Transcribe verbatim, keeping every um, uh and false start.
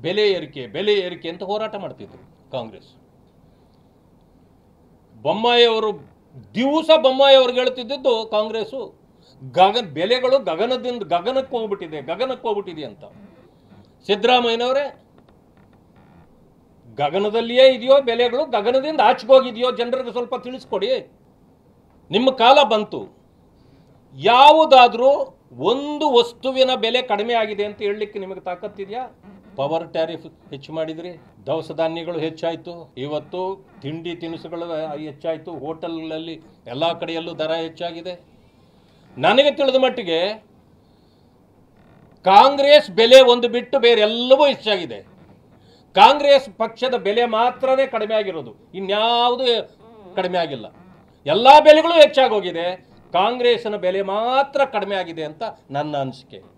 ಬೆಲೆ ಏರಿಕೆ ಬೆಲೆ ಏರಿಕೆ ಅಂತ ಹೋರಾಟ ಮಾಡ್ತಿದ್ರು ಕಾಂಗ್ರೆಸ್. ಬೊಮ್ಮಾಯಿ ಅವರು ದಿವಸ ಬೊಮ್ಮಾಯಿ ಅವ್ರಿಗೆ ಹೇಳ್ತಿದ್ದು ಕಾಂಗ್ರೆಸ್ಸು ಗಗನ ಬೆಲೆಗಳು ಗಗನದಿಂದ ಗಗನಕ್ಕೆ ಹೋಗ್ಬಿಟ್ಟಿದೆ ಗಗನಕ್ಕೆ ಹೋಗ್ಬಿಟ್ಟಿದೆ ಅಂತ. ಸಿದ್ದರಾಮಯ್ಯನವರೇ, ಗಗನದಲ್ಲಿಯೇ ಇದೆಯೋ ಬೆಲೆಗಳು, ಗಗನದಿಂದ ಆಚೆಗೋಗಿದೆಯೋ ಜನರಿಗೆ ಸ್ವಲ್ಪ ತಿಳಿಸ್ಕೊಡಿ. ನಿಮ್ಮ ಕಾಲ ಬಂತು. ಯಾವುದಾದ್ರೂ ಒಂದು ವಸ್ತುವಿನ ಬೆಲೆ ಕಡಿಮೆ ಆಗಿದೆ ಅಂತ ಹೇಳಲಿಕ್ಕೆ ನಿಮಗೆ ತಾಕತ್ತಿದೆಯಾ? ಪವರ್ ಟ್ಯಾರಿಫ್ ಹೆಚ್ಚು ಮಾಡಿದ್ರಿ, ದವಸ ಧಾನ್ಯಗಳು ಹೆಚ್ಚಾಯಿತು, ಇವತ್ತು ತಿಂಡಿ ತಿನಿಸುಗಳು ಹೆಚ್ಚಾಯಿತು, ಹೋಟೆಲ್ಗಳಲ್ಲಿ ಎಲ್ಲ ಕಡೆಯಲ್ಲೂ ದರ ಹೆಚ್ಚಾಗಿದೆ. ನನಗೆ ತಿಳಿದ ಮಟ್ಟಿಗೆ ಕಾಂಗ್ರೆಸ್ ಬೆಲೆ ಒಂದು ಬಿಟ್ಟು ಬೇರೆ ಎಲ್ಲವೂ ಹೆಚ್ಚಾಗಿದೆ. ಕಾಂಗ್ರೆಸ್ ಪಕ್ಷದ ಬೆಲೆ ಮಾತ್ರನೇ ಕಡಿಮೆ ಆಗಿರೋದು, ಇನ್ಯಾವುದು ಕಡಿಮೆ ಆಗಿಲ್ಲ. ಎಲ್ಲ ಬೆಲೆಗಳು ಹೆಚ್ಚಾಗೋಗಿದೆ, ಕಾಂಗ್ರೆಸ್ನ ಬೆಲೆ ಮಾತ್ರ ಕಡಿಮೆ ಆಗಿದೆ ಅಂತ ನನ್ನ ಅನಿಸಿಕೆ.